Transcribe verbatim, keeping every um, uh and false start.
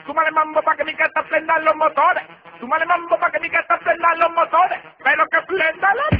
Súmale mambo para que mi casa prendan los motores. Súmale mambo para que mi casa prendan los motores. Pero que prenda la